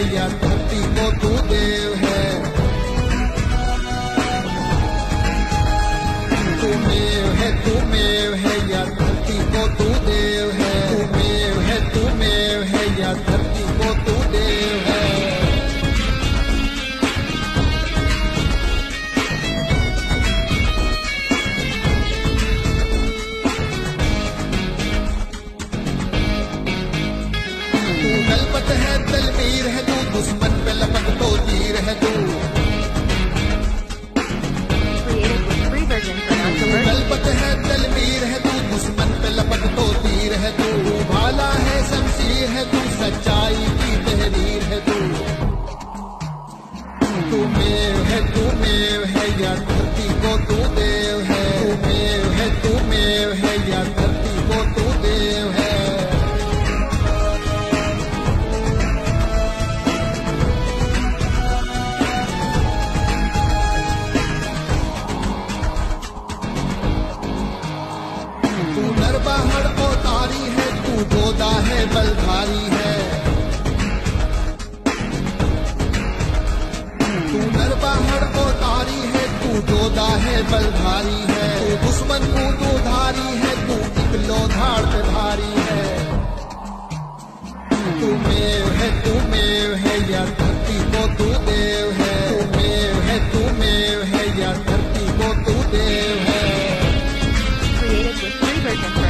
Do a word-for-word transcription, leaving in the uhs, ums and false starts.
या धरती को तू देव है। तू मेव है, तू मेव है या धरती को तू देव है। तू मेव है, तू मेव है या धरती को तू देव है। गलबत है, तलवीर है तू, दुश्मन पे लपक तो तीर है तू। गलबत है, तलवीर है तू, दुश्मन पे लपक तो तीर है तू। भाला है, शमशीर है तू, सच्चाई की तहरीर है तू। तू मेव है, तू मेव है या धरती को तू देव है। तू मेव है, तू मेव है या धरती को तू देव है। बाहर अवतारी है तू, गोदा है बलधारी है। तू नर बाहर अवतारी है तू, गोदा है बलधारी है। तू दुश्मन को तू धारी है तू, इकलो धाड़ पे भारी है। तू मेव है, तू मेव है या धरती को तू देव है। तू मेव है, तू मेव है या धरती को तू देव है। Created with free version.